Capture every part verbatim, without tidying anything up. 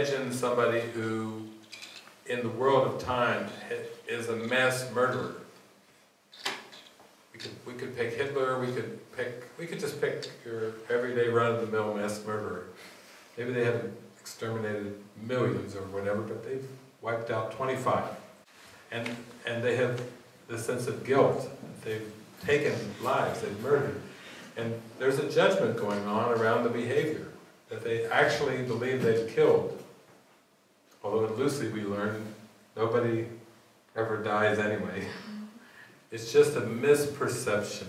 imagine somebody who, in the world of time, is a mass murderer. We could, we could pick Hitler, we could pick, we could just pick your everyday run-of-the-mill mass murderer. Maybe they haven't exterminated millions or whatever, but they've wiped out twenty-five. And, and they have this sense of guilt. They've taken lives, they've murdered. And there's a judgment going on around the behavior, that they actually believe they've killed. Although in Lucy we learn nobody ever dies anyway. It's just a misperception.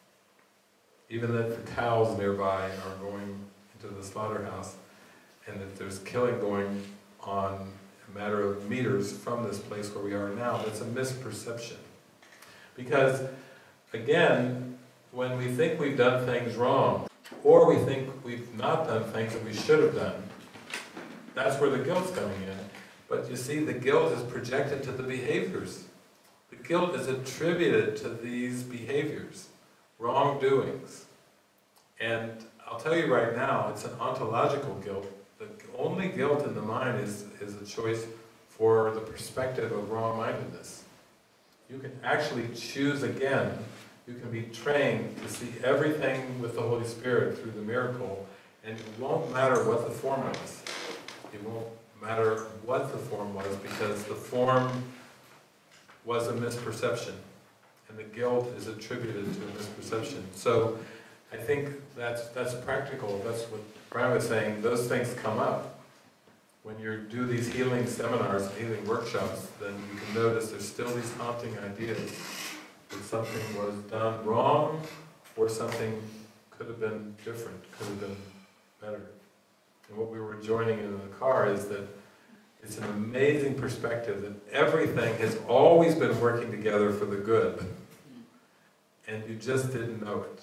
Even that the cows nearby are going into the slaughterhouse, and that there's killing going on a matter of meters from this place where we are now, that's a misperception. Because, again, when we think we've done things wrong, or we think we've not done things that we should have done, that's where the guilt's coming in. But you see, the guilt is projected to the behaviors. The guilt is attributed to these behaviors, wrongdoings. And I'll tell you right now, it's an ontological guilt. The only guilt in the mind is, is a choice for the perspective of wrong-mindedness. You can actually choose again. You can be trained to see everything with the Holy Spirit through the miracle, and it won't matter what the form was. It won't matter what the form was, because the form was a misperception, and the guilt is attributed to a misperception. So I think that's, that's practical. That's what Brian was saying. Those things come up. When you do these healing seminars and healing workshops, then you can notice there's still these haunting ideas that something was done wrong, or something could have been different, could have been better. And what we were joining in the car is that it's an amazing perspective that everything has always been working together for the good, and you just didn't know it.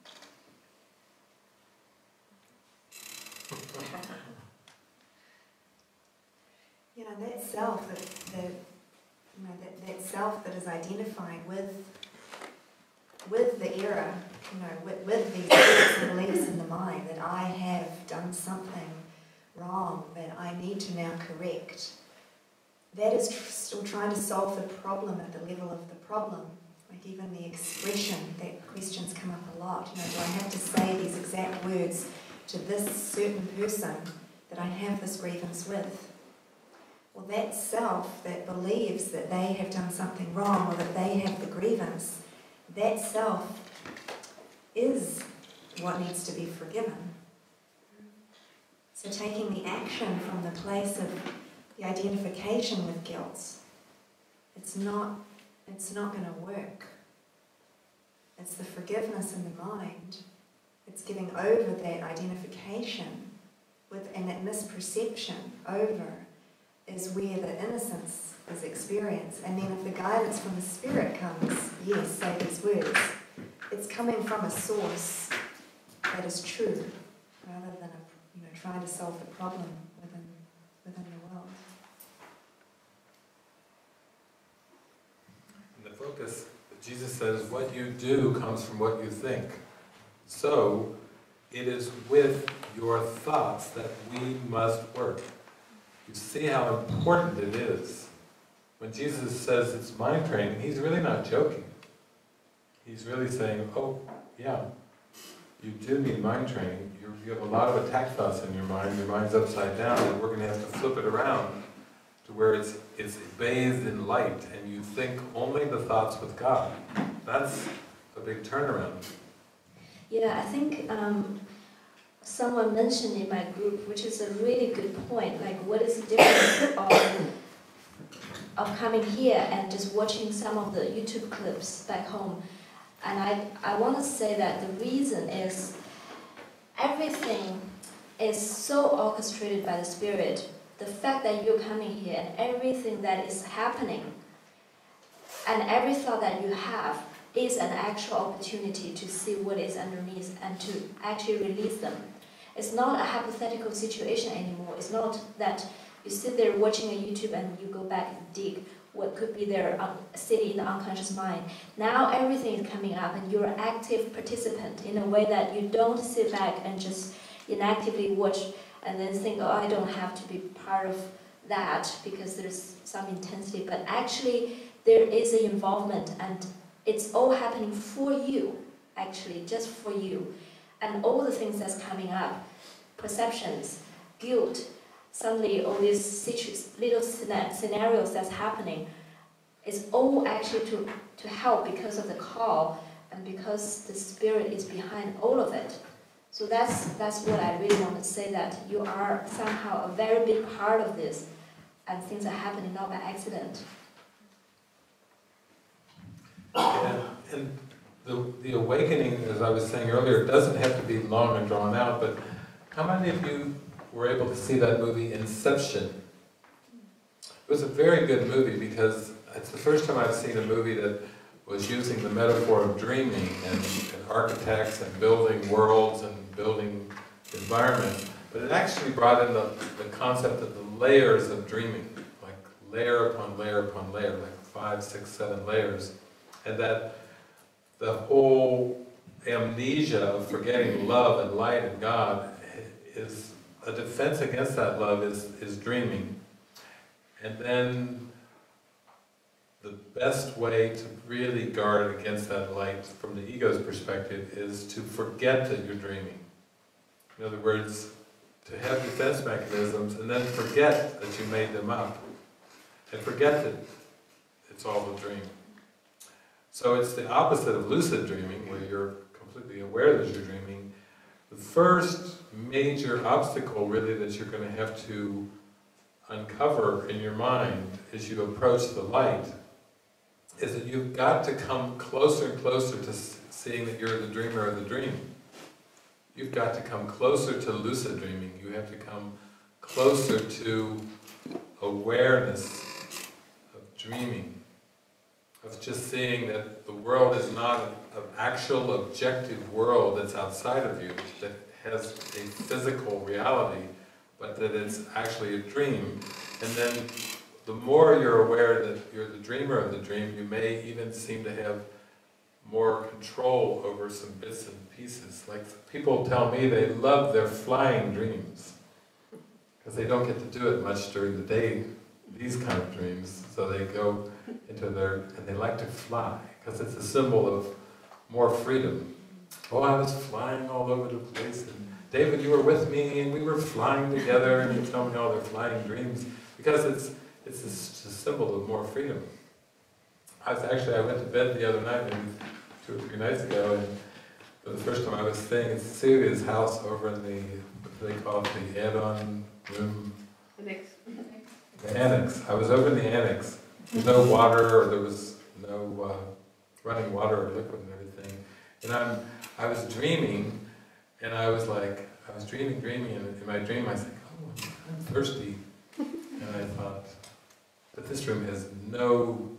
You know, that self, that, that you know, that, that self that is identifying with with the error, you know, with, with these thoughts and beliefs in the mind, that I have done something wrong that I need to now correct, that is tr still trying to solve the problem at the level of the problem. Like even the expression, that questions come up a lot. You know, do I have to say these exact words to this certain person that I have this grievance with? Well, that self that believes that they have done something wrong, or that they have the grievance, that self is what needs to be forgiven. So taking the action from the place of the identification with guilt, it's not, it's not going to work. It's the forgiveness in the mind. It's giving over that identification with, and that misperception over is where the innocence is experienced. And then if the guidance from the Spirit comes, yes, say these words, it's coming from a source that is true, rather than a, you know, trying to solve the problem within, within the world. And the focus, Jesus says, what you do comes from what you think. So, it is with your thoughts that we must work. You see how important it is. When Jesus says it's mind training, he's really not joking. He's really saying, oh, yeah, you do need mind training. You're, you have a lot of attack thoughts in your mind. Your mind's upside down, and we're going to have to flip it around to where it's, it's bathed in light, and you think only the thoughts with God. That's a big turnaround. Yeah, I think um, someone mentioned in my group, which is a really good point, like what is the difference of, of coming here and just watching some of the YouTube clips back home. And I, I want to say that the reason is everything is so orchestrated by the Spirit. The fact that you're coming here and everything that is happening and every thought that you have is an actual opportunity to see what is underneath and to actually release them. It's not a hypothetical situation anymore. It's not that you sit there watching a YouTube and you go back and dig what could be there um, sitting in the unconscious mind. Now everything is coming up and you're an active participant in a way that you don't sit back and just inactively watch and then think, oh, I don't have to be part of that because there's some intensity, but actually there is an involvement and it's all happening for you, actually, just for you. And all the things that's coming up, perceptions, guilt, suddenly all these situ little scenarios that's happening, is all actually to, to help because of the call and because the Spirit is behind all of it. So that's, that's what I really want to say, that you are somehow a very big part of this, and things are happening not by accident. And, and the, the awakening, as I was saying earlier, doesn't have to be long and drawn out, but how many of you were able to see that movie, Inception? It was a very good movie because it's the first time I've seen a movie that was using the metaphor of dreaming and, and architects and building worlds and building environments, but it actually brought in the, the concept of the layers of dreaming, like layer upon layer upon layer, like five, six, seven layers, and that the whole amnesia of forgetting love and light and God is a defense against that love is, is dreaming. And then the best way to really guard against that light from the ego's perspective is to forget that you're dreaming. In other words, to have defense mechanisms and then forget that you made them up. And forget that it's all a dream. So it's the opposite of lucid dreaming, where you're completely aware that you're dreaming. The first major obstacle really that you're going to have to uncover in your mind as you approach the light is that you've got to come closer and closer to seeing that you're the dreamer of the dream. You've got to come closer to lucid dreaming. You have to come closer to awareness of dreaming, of just seeing that the world is not an actual objective world that's outside of you, that has a physical reality, but that it's actually a dream. And then the more you're aware that you're the dreamer of the dream, you may even seem to have more control over some bits and pieces. Like people tell me they love their flying dreams, because they don't get to do it much during the day, these kind of dreams. So they go into their, and they like to fly, because it's a symbol of more freedom. Oh, I was flying all over the place, and David, you were with me, and we were flying together, and you tell me all their flying dreams, because it's it's a, a symbol of more freedom. I was actually, I went to bed the other night, maybe two or three nights ago, and for the first time I was staying in Cecilia's house over in the, what do they call it, the add-on room? Annex. The annex. I was over in the annex. There's no water, or there was no uh, running water or liquid and everything. And I'm, I was dreaming, and I was like, I was dreaming, dreaming, and in my dream I was like, oh, I'm thirsty. And I thought, but this room has no,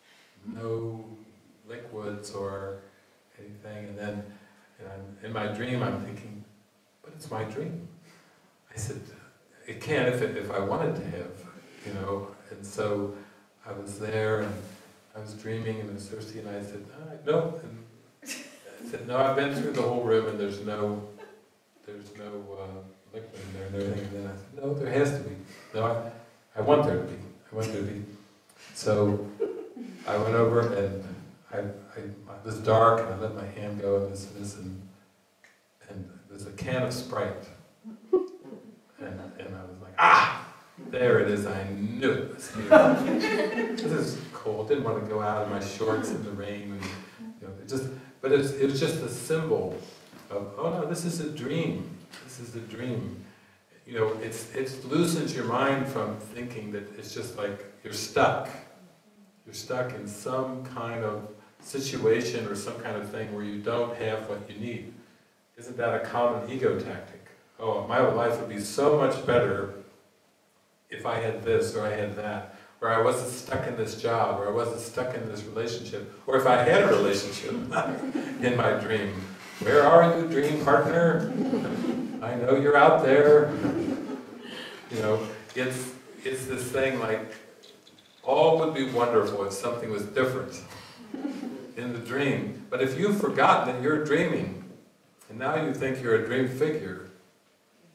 no liquids or anything. And then and I'm, in my dream I'm thinking, but it's my dream. I said, it can if, it, if I wanted to have, you know. And so I was there, and I was dreaming, and I was thirsty, and I said, ah, no. And I said, no, I've been through the whole room, and there's no, there's no uh, liquid in there and everything. And then I said, no, there has to be. No, I, I want there to be. I want there to be. So I went over, and I, I, it was dark, and I let my hand go, and this and this, and, and there's a can of Sprite. And, and I was like, ah, there it is, I knew it was here. This is cold, didn't want to go out in my shorts in the rain, and, you know, it just, but it was, it was just a symbol of, oh no, this is a dream, this is a dream. You know, it's, it loosens your mind from thinking that it's just like you're stuck. You're stuck in some kind of situation or some kind of thing where you don't have what you need. Isn't that a common ego tactic? Oh, my life would be so much better if I had this or I had that, or I wasn't stuck in this job, or I wasn't stuck in this relationship, or if I had a relationship in my dream. Where are you, dream partner? I know you're out there. You know, it's, it's this thing like, all would be wonderful if something was different in the dream. But if you've forgotten that you're dreaming, and now you think you're a dream figure,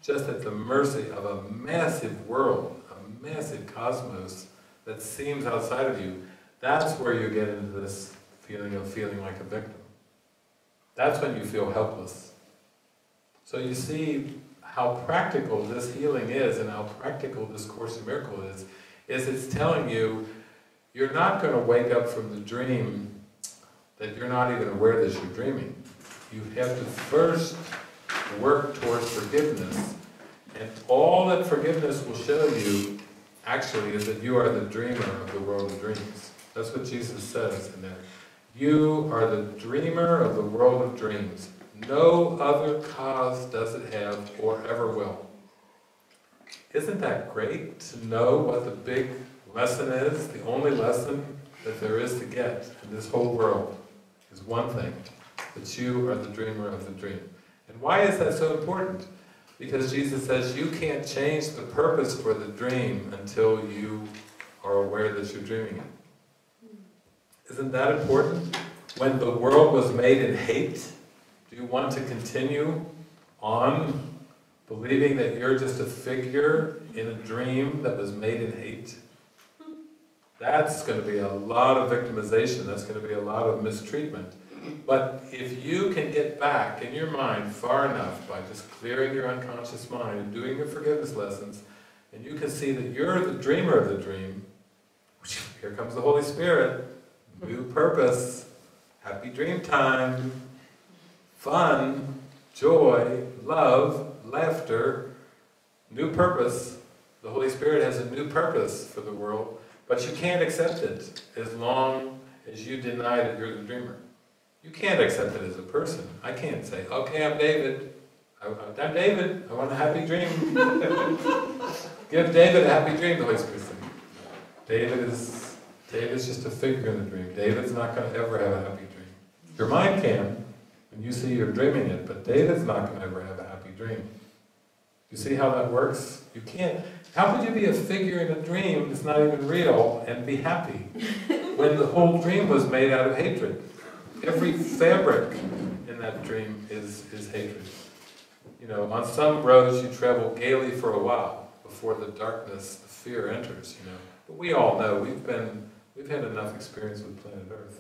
just at the mercy of a massive world, a massive cosmos that seems outside of you, that's where you get into this feeling of feeling like a victim. That's when you feel helpless. So you see how practical this healing is and how practical this Course in Miracles is, is it's telling you, you're not going to wake up from the dream that you're not even aware that you're dreaming. You have to first work towards forgiveness, and all that forgiveness will show you actually is that you are the dreamer of the world of dreams. That's what Jesus says in there. You are the dreamer of the world of dreams. No other cause does it have or ever will. Isn't that great to know what the big lesson is? The only lesson that there is to get in this whole world is one thing, that you are the dreamer of the dream. And why is that so important? Because Jesus says you can't change the purpose for the dream until you are aware that you're dreaming it. Isn't that important? When the world was made in hate, do you want to continue on believing that you're just a figure in a dream that was made in hate? That's going to be a lot of victimization, that's going to be a lot of mistreatment. But if you can get back in your mind far enough by just clearing your unconscious mind and doing your forgiveness lessons, and you can see that you're the dreamer of the dream, here comes the Holy Spirit, new purpose, happy dream time, fun, joy, love, laughter, new purpose. The Holy Spirit has a new purpose for the world, but you can't accept it as long as you deny that you're the dreamer. You can't accept it as a person. I can't say, okay, I'm David. I, I'm David. I want a happy dream. Give David a happy dream, the Holy Spirit said. David is, David is just a figure in the dream. David's not going to ever have a happy dream. Your mind can, when you see you're dreaming it, but David's not going to ever have a happy dream. You see how that works? You can't. How could you be a figure in a dream that's not even real and be happy when the whole dream was made out of hatred? Every fabric in that dream is, is hatred. You know, on some roads you travel gaily for a while before the darkness, the fear enters, you know. But we all know, we've been, we've had enough experience with planet Earth.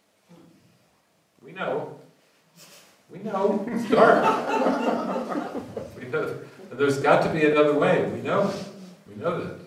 We know. We know. It's dark. We know. There's got to be another way. We know. We know that.